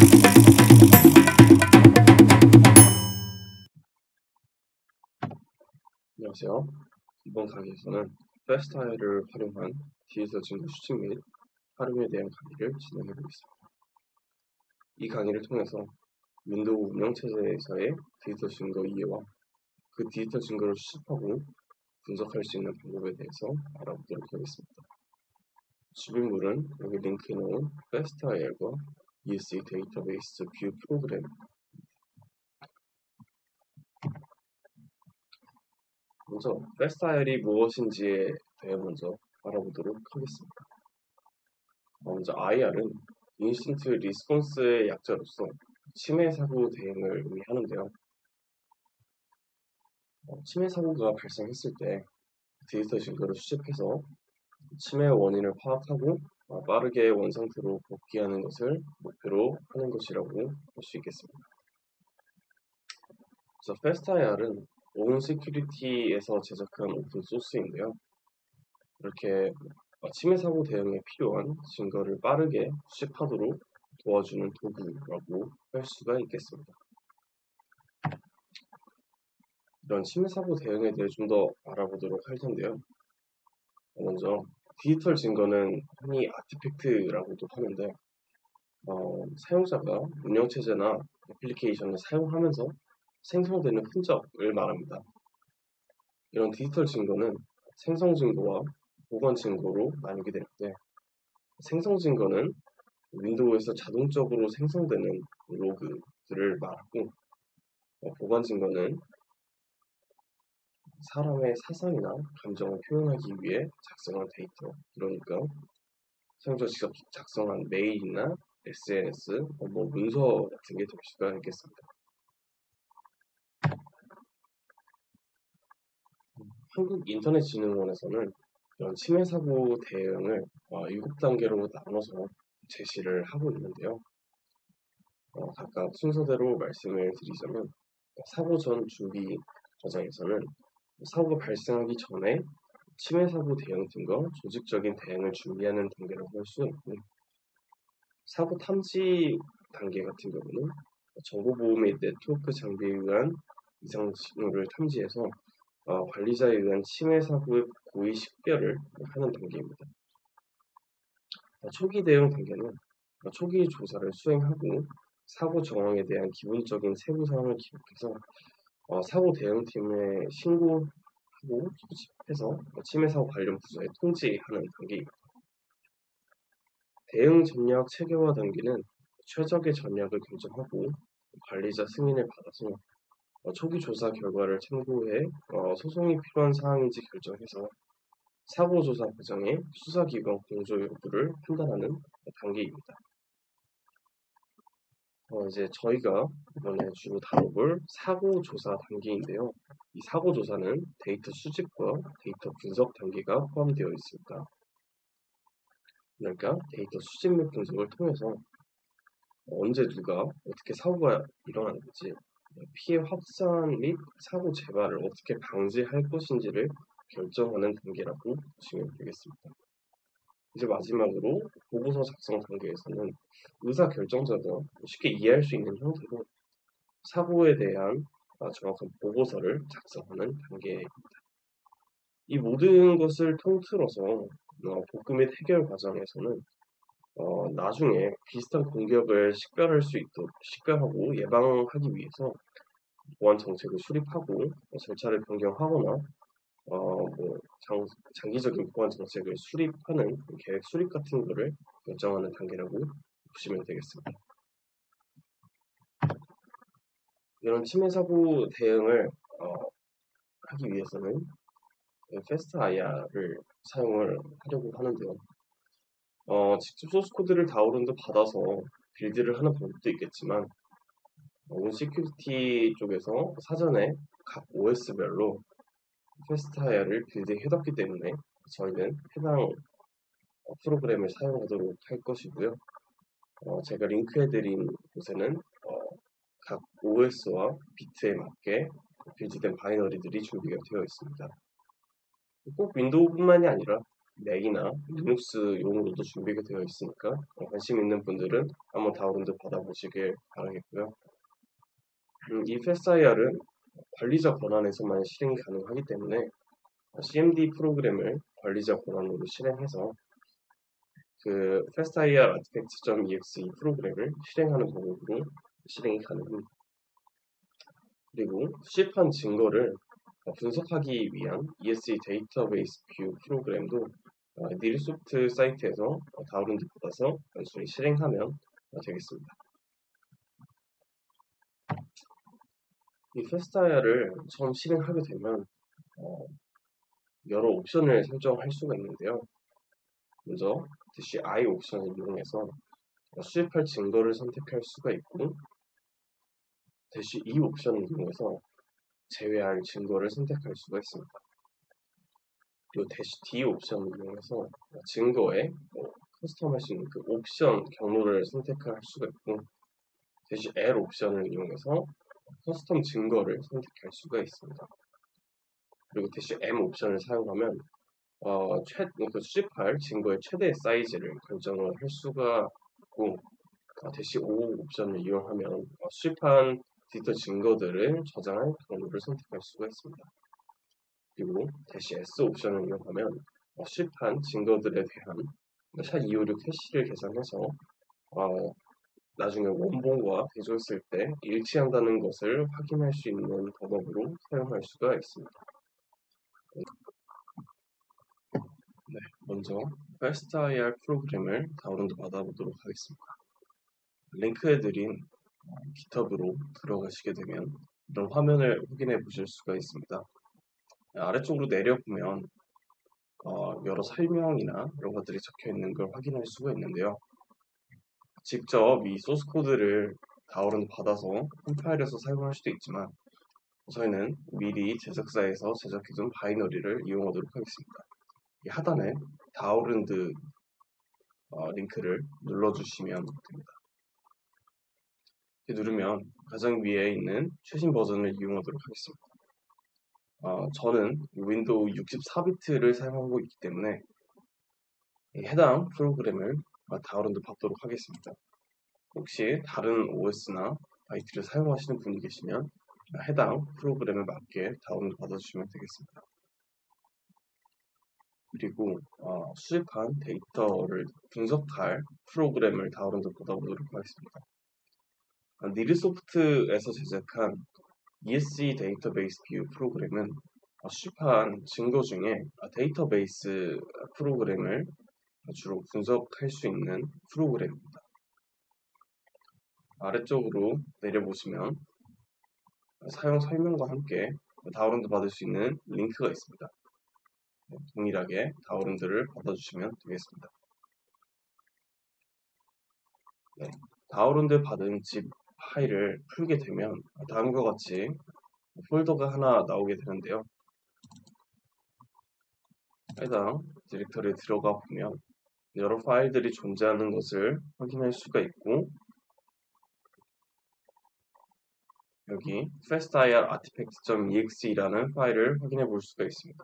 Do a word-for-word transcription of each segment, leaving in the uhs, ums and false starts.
안녕하세요. 이번 강의에서는 페스타이어를 활용한 디지털 증거 수집 및 활용에 대한 강의를 진행해 보겠습니다. 이 강의를 통해서 윈도우 운영체제에서의 디지털 증거 이해와 그 디지털 증거를 수집하고 분석할 수 있는 방법에 대해서 알아보도록 하겠습니다. 준비물은 여기 링크에 놓은 페스타이어과 이에스이 데이터베이스 뷰 프로그램, 먼저 페스타이어이 무엇인지에 대해 먼저 알아보도록 하겠습니다. 먼저 아이알은 인스턴트 리스폰스의 약자로서 침해 사고 대응을 의미하는데요. 어, 침해 사고가 발생했을 때 디지털 증거를 수집해서 침해 원인을 파악하고 어, 빠르게 원상태로 복귀하는 것을 목표로 하는 것이라고 볼 수 있겠습니다. 그래서 페스타이알은 오픈 시큐리티에서 제작한 오픈 소스인데요. 이렇게 침해 사고 대응에 필요한 증거를 빠르게 수집하도록 도와주는 도구라고 할 수가 있겠습니다. 이런 침해 사고 대응에 대해 좀 더 알아보도록 할 텐데요. 먼저 디지털 증거는 흔히 아티팩트라고도 하는데 어, 사용자가 운영체제나 애플리케이션을 사용하면서 생성되는 흔적을 말합니다. 이런 디지털 증거는 생성 증거와 보관 증거로 나뉘게 되는데, 생성 증거는 윈도우에서 자동적으로 생성되는 로그들을 말하고, 어, 보관 증거는 사람의 사상이나 감정을 표현하기 위해 작성한 데이터, 그러니까 사용자 직접 작성한 메일이나 에스엔에스, 어, 뭐 문서 같은 게 될 수가 있겠습니다. 한국인터넷진흥원에서는 이런 침해 사고 대응을 어, 일곱 단계로 나눠서 제시를 하고 있는데요. 어, 각각 순서대로 말씀을 드리자면, 사고 전 준비 과정에서는 사고가 발생하기 전에 침해 사고 대응 등과 조직적인 대응을 준비하는 단계라고 할 수 있고, 사고 탐지 단계 같은 경우는 정보보호 및 네트워크 장비에 의한 이상 징후를 탐지해서 어, 관리자에 의한 침해 사고의 고의 식별을 하는 단계입니다. 어, 초기 대응 단계는 어, 초기 조사를 수행하고 사고 정황에 대한 기본적인 세부 사항을 기록해서 어, 사고 대응팀에 신고하고 소집해서 어, 침해 사고 관련 부서에 통지하는 단계입니다. 대응 전략 체계화 단계는 최적의 전략을 결정하고 관리자 승인을 받아서 어, 초기 조사 결과를 참고해 어, 소송이 필요한 사항인지 결정해서 사고 조사 과정에 수사기관 공조 여부를 판단하는 단계입니다. 어, 이제 저희가 이번에 주로 다뤄볼 사고 조사 단계인데요. 이 사고 조사는 데이터 수집과 데이터 분석 단계가 포함되어 있습니다. 그러니까 데이터 수집 및 분석을 통해서 언제 누가 어떻게 사고가 일어났는지, 피해 확산 및 사고 재발을 어떻게 방지할 것인지를 결정하는 단계라고 보시면 되겠습니다. 이제 마지막으로 보고서 작성 단계에서는 의사결정자가 쉽게 이해할 수 있는 형태로 사고에 대한 정확한 보고서를 작성하는 단계입니다. 이 모든 것을 통틀어서 어, 복구 및 해결 과정에서는 어, 나중에 비슷한 공격을 식별할 수 있도록 식별하고 예방하기 위해서 보안 정책을 수립하고 어, 절차를 변경하거나 어, 뭐 장, 장기적인 보안 정책을 수립하는 계획 수립 같은 거를 결정하는 단계라고 보시면 되겠습니다. 이런 침해 사고 대응을 어, 하기 위해서는 페스트아이알을 사용을 하려고 하는데요. 어, 직접 소스 코드를 다운로드 받아서 빌드를 하는 방법도 있겠지만, 오픈 시큐리티 쪽에서 사전에 각 오에스별로 페스트아이알을 빌드해뒀기 때문에 저희는 해당 프로그램을 사용하도록 할 것이고요. 어, 제가 링크해드린 곳에는 어, 각 오에스와 비트에 맞게 빌드된 바이너리들이 준비가 되어 있습니다. 꼭 윈도우뿐만이 아니라 맥이나 리눅스용으로도 준비가 되어 있으니까 관심 있는 분들은 한번 다운로드 받아보시길 바라겠고요. 음, 이 패스아이알은 관리자 권한에서만 실행이 가능하기 때문에 씨엠디 프로그램을 관리자 권한으로 실행해서 그 패스아이알 아티팩트.exe 프로그램을 실행하는 방법으로 실행이 가능합니다. 그리고 수집한 증거를 분석하기 위한 이에스이 데이터베이스 뷰 프로그램도 니르소프트 사이트에서 다운로드 받아서 단순히 실행하면 되겠습니다. 이 패스아이알을 처음 실행하게 되면 어, 여러 옵션을 설정할 수가 있는데요. 먼저 대시 I 옵션을 이용해서 수집할 증거를 선택할 수가 있고 대시 E 옵션을 이용해서 제외할 증거를 선택할 수가 있습니다. 그리고 대시 D 옵션을 이용해서 증거에 뭐 커스텀할 수 있는 그 옵션 경로를 선택할 수가 있고 대시 L 옵션을 이용해서 커스텀 증거를 선택할 수가 있습니다. 그리고 대시 M 옵션을 사용하면 어, 최, 그 수집할 증거의 최대 사이즈를 결정을 할 수가 있고 어, 대시 O 옵션을 이용하면 어, 수집한 디지털 증거들을 저장할 경로를 선택할 수가 있습니다. 그리고 대시 S 옵션을 이용하면 어, 수집한 증거들에 대한 샷이백오십육 해시를 계산해서 어, 나중에 원본과 비교했을 때 일치한다는 것을 확인할 수 있는 방법으로 사용할 수가 있습니다. 네, 먼저 패스트아이알 프로그램을 다운로드 받아보도록 하겠습니다. 링크에 드린 깃허브로 들어가시게 되면 이런 화면을 확인해 보실 수가 있습니다. 아래쪽으로 내려보면 어, 여러 설명이나 이런 것들이 적혀 있는 걸 확인할 수가 있는데요. 직접 이 소스 코드를 다운로드 받아서 한 파일에서 사용할 수도 있지만 저희는 미리 제작사에서 제작해둔 바이너리를 이용하도록 하겠습니다. 이 하단에 다운로드 어, 링크를 눌러주시면 됩니다. 이렇게 누르면 가장 위에 있는 최신 버전을 이용하도록 하겠습니다. 어, 저는 윈도우 육십사 비트를 사용하고 있기 때문에 해당 프로그램을 다운로드 받도록 하겠습니다. 혹시 다른 오에스나 아이티를 사용하시는 분이 계시면 해당 프로그램에 맞게 다운로드 받아주시면 되겠습니다. 그리고 어, 수집한 데이터를 분석할 프로그램을 다운로드 받아보도록 하겠습니다. 어, 니르소프트에서 제작한 이에스이 데이터베이스 뷰 프로그램은 어, 수집한 증거 중에 데이터베이스 프로그램을 주로 분석할 수 있는 프로그램입니다. 아래쪽으로 내려보시면 사용 설명과 함께 다운로드 받을 수 있는 링크가 있습니다. 동일하게 다운로드를 받아주시면 되겠습니다. 네, 다운로드 받은 집 파일을 풀게 되면 다음과 같이 폴더가 하나 나오게 되는데요. 해당 디렉터리에 들어가 보면 여러 파일들이 존재하는 것을 확인할 수가 있고 여기 패스트아이알 아티팩트.exe라는 파일을 확인해 볼 수가 있습니다.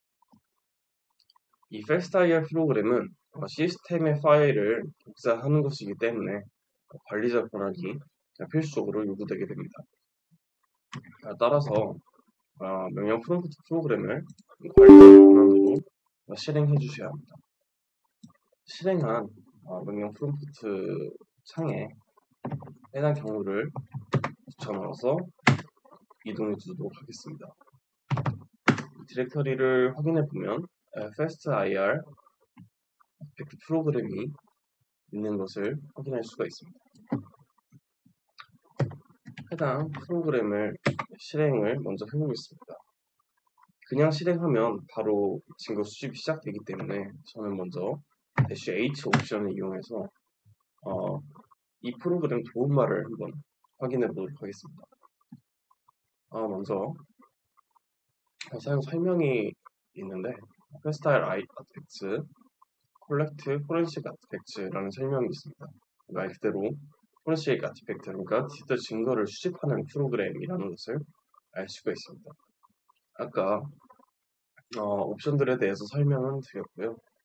이 패스트아이알 프로그램은 시스템의 파일을 복사하는 것이기 때문에 관리자 권한이 필수적으로 요구되게 됩니다. 따라서 명령 프롬프트 프로그램을 관리자 권한으로 실행해 주셔야 합니다. 실행한 명령 프롬프트 창에 해당 경로를 붙여넣어서 이동해 주도록 하겠습니다. 디렉터리를 확인해 보면 패스트아이알 아티팩트 프로그램이 있는 것을 확인할 수가 있습니다. 해당 프로그램을 실행을 먼저 해보겠습니다. 그냥 실행하면 바로 증거 수집이 시작되기 때문에 저는 먼저 대시 H 옵션을 이용해서 어, 이 프로그램 도움말을 한번 확인해 보도록 하겠습니다. 어, 먼저 사용 설명이 있는데 패스트아이알 아티팩트 콜렉트 포렌식 아티팩트라는 설명이 있습니다. 말 그대로 포렌식 아티팩트, 그러니까 디지털 증거를 수집하는 프로그램이라는 것을 알 수가 있습니다. 아까 어, 옵션들에 대해서 설명은 드렸고요.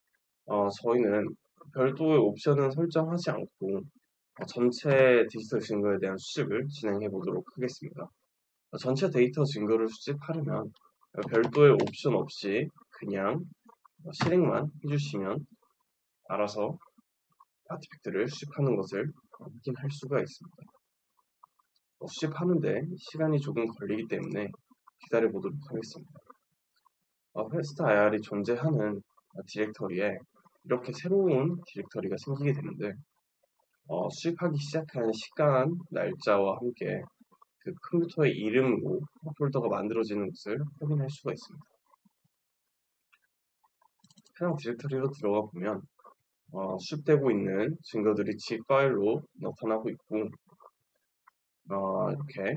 어, 저희는 별도의 옵션은 설정하지 않고 어, 전체 디지털 증거에 대한 수집을 진행해 보도록 하겠습니다. 어, 전체 데이터 증거를 수집하려면 어, 별도의 옵션 없이 그냥 어, 실행만 해주시면 알아서 아티팩트를 수집하는 것을 어, 확인할 수가 있습니다. 어, 수집하는데 시간이 조금 걸리기 때문에 기다려 보도록 하겠습니다. 어, 페스트 아이알이 존재하는 어, 디렉터리에 이렇게 새로운 디렉터리가 생기게 되는데 어, 수집하기 시작한 시간, 날짜와 함께 그 컴퓨터의 이름으로 폴더가 만들어지는 것을 확인할 수가 있습니다. 해당 디렉터리로 들어가 보면 어, 수집되고 있는 증거들이 zip 파일로 나타나고 있고 어, 이렇게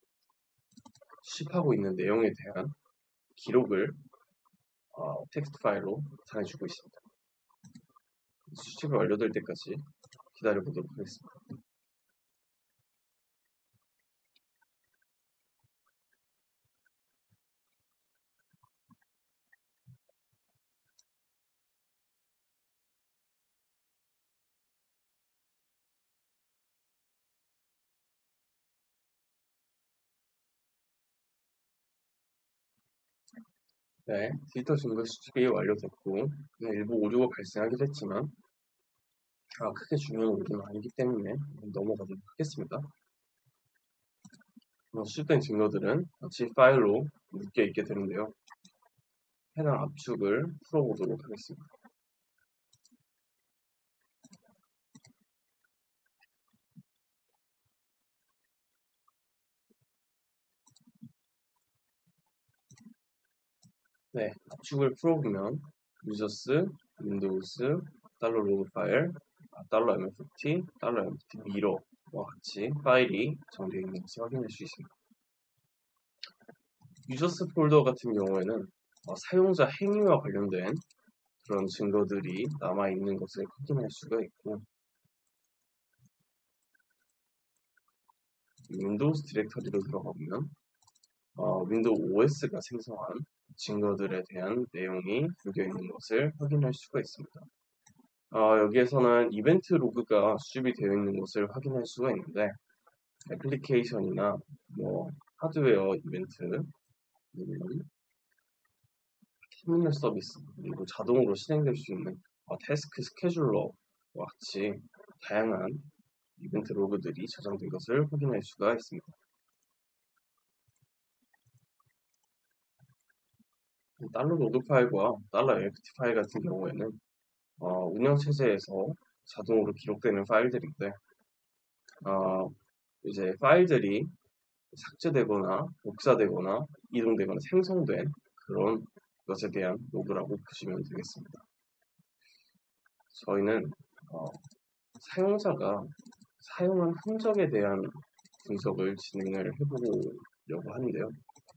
수집하고 있는 내용에 대한 기록을 어, 텍스트 파일로 나타내주고 있습니다. 수집이 완료될 때까지 기다려 보도록 하겠습니다. 네, 디지털 증거 수집이 완료됐고 일부 오류가 발생하긴 했지만 아, 크게 중요한 오류는 아니기 때문에 넘어가도록 하겠습니다. 어, 수집된 증거들은 zip 파일로 묶여 있게 되는데요. 해당 압축을 풀어보도록 하겠습니다. 네, 압축을 풀어보면 유저스, 윈도우스, 달러 로그 파일, 달러 엠에프티, 달러 엠에프티 미러와 같이 파일이 정리되어 있는 것을 확인할 수 있습니다. 유저스 폴더 같은 경우에는 어, 사용자 행위와 관련된 그런 증거들이 남아있는 것을 확인할 수가 있고 윈도우스 디렉터리로 들어가 보면 어, 윈도우 오에스가 생성한 증거들에 대한 내용이 담겨 있는 것을 확인할 수가 있습니다. 어, 여기에서는 이벤트 로그가 수집이 되어 있는 것을 확인할 수가 있는데 애플리케이션이나 뭐 하드웨어 이벤트, 아니면 터미널 서비스, 그리고 자동으로 실행될 수 있는 어, 태스크 스케줄러와 같이 다양한 이벤트 로그들이 저장된 것을 확인할 수가 있습니다. 달러 로드 파일과 달러 엠에프티 파일 같은 경우에는 어, 운영체제에서 자동으로 기록되는 파일들인데 어, 이제 파일들이 삭제되거나 복사되거나 이동되거나 생성된 그런 것에 대한 로그라고 보시면 되겠습니다. 저희는 어, 사용자가 사용한 흔적에 대한 분석을 진행을 해보려고 하는데요.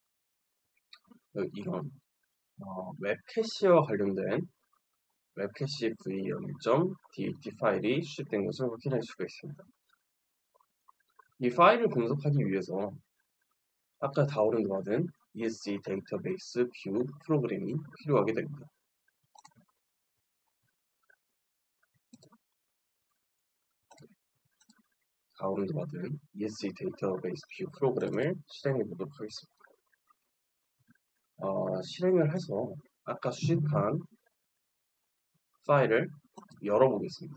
이런 어, 웹 캐시와 관련된 웹 캐시 브이 영 점 닷 파일이 수집된 것을 확인할 수가 있습니다. 이 파일을 분석하기 위해서 아까 다운로드 받은 이에스지 데이터베이스 뷰 프로그램이 필요하게 됩니다. 다운로드 받은 이에스지 데이터베이스 뷰 프로그램을 실행해 보도록 하겠습니다. 어, 실행을 해서 아까 수집한 파일을 열어보겠습니다.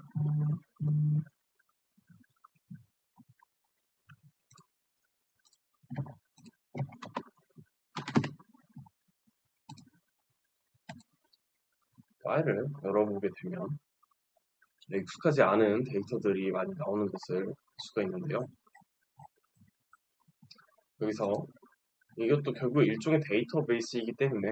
파일을 열어보게 되면 익숙하지 않은 데이터들이 많이 나오는 것을 볼 수가 있는데요. 여기서 이것도 결국 일종의 데이터베이스이기 때문에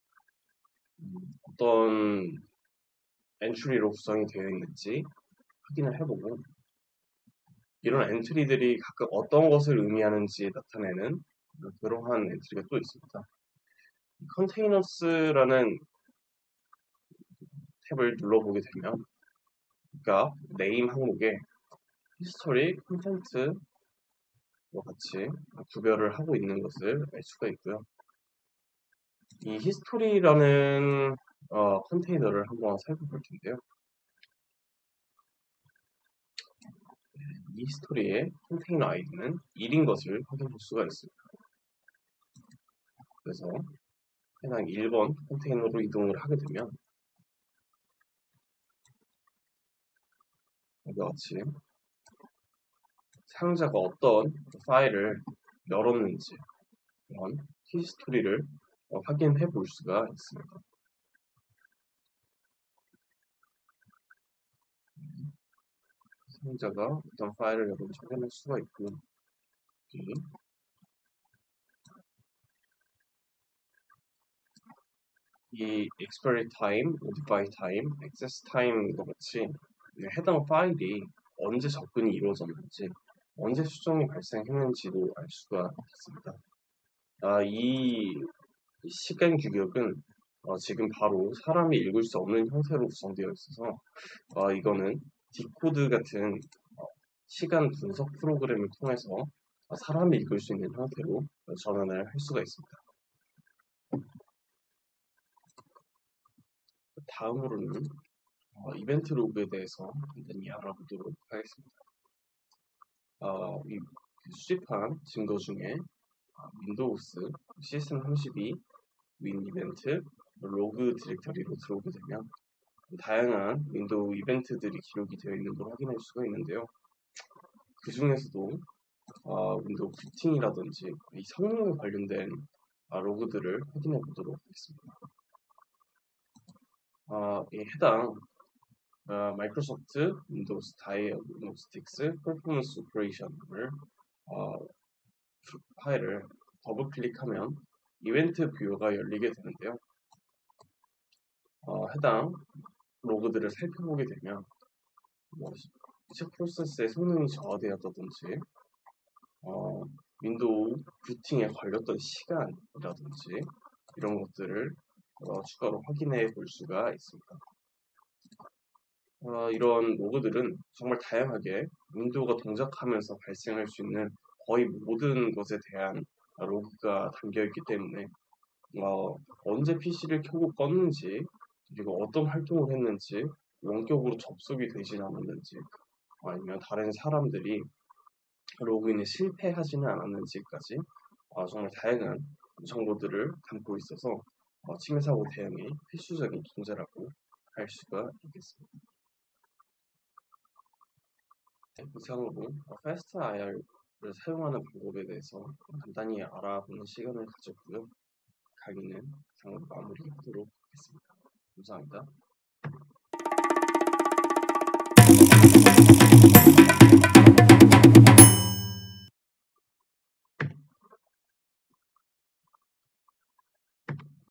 어떤 엔트리로 구성이 되어 있는지 확인을 해보고 이런 엔트리들이 각각 어떤 것을 의미하는지 나타내는 그러한 엔트리가 또 있습니다. 컨테이너스라는 탭을 눌러보게 되면 그러니까 네임 항목에 히스토리, 콘텐트와 같이 구별을 하고 있는 것을 알 수가 있고요. 이 히스토리라는 어, 컨테이너를 한번 살펴볼 텐데요. 이 스토리의 컨테이너 아이디는 일인 것을 확인할 수가 있습니다. 그래서 해당 일 번 컨테이너로 이동을 하게 되면 이와 같이 사용자가 어떤 파일을 열었는지 이런 히스토리를 어, 확인해 볼 수가 있습니다. 사용자가 어떤 파일을 열었는지 확인할 수가 있고 여기 이 expiry time, modify time, access time과 같이 해당 파일이 언제 접근이 이루어졌는지 언제 수정이 발생했는지도 알 수가 있습니다. 아, 이 시간 규격은 어, 지금 바로 사람이 읽을 수 없는 형태로 구성되어 있어서 어, 이거는 디코드 같은 어, 시간 분석 프로그램을 통해서 어, 사람이 읽을 수 있는 형태로 전환을 할 수가 있습니다. 다음으로는 어, 이벤트 로그에 대해서 간단히 알아보도록 하겠습니다. 어, 이 수집한 증거 중에 어, 윈도우스 시스템 삼십이 윈 이벤트 로그 디렉터리로 들어오게 되면 다양한 윈도우 이벤트들이 기록이 되어 있는 걸 확인할 수가 있는데요. 그 중에서도 어, 윈도우 부팅이라든지 이 성능에 관련된 아, 로그들을 확인해 보도록 하겠습니다. 어, 이 해당 어, 마이크로소프트 윈도우스 다이어그노스틱스 퍼포먼스 오퍼레이션을 어, 파일을 더블 클릭하면 이벤트 뷰어가 열리게 되는데요. 어, 해당 로그들을 살펴보게 되면 뭐, 체 프로세스의 성능이 저하되었다든지 어, 윈도우 부팅에 걸렸던 시간이라든지 이런 것들을 어, 추가로 확인해 볼 수가 있습니다. 어, 이런 로그들은 정말 다양하게 윈도우가 동작하면서 발생할 수 있는 거의 모든 것에 대한 로그가 담겨 있기 때문에 어, 언제 피시를 켜고 껐는지 그리고 어떤 활동을 했는지 원격으로 접속이 되진 않았는지 아니면 다른 사람들이 로그인에 실패하지는 않았는지까지 어, 정말 다양한 정보들을 담고 있어서 어, 침해 사고 대응이 필수적인 존재라고 할 수가 있겠습니다. 이상으로 패스트 아이알을 사용하는 방법에 대해서 간단히 알아보는 시간을 가졌고요. 강의는 이상으로 마무리하도록 하겠습니다. 감사합니다.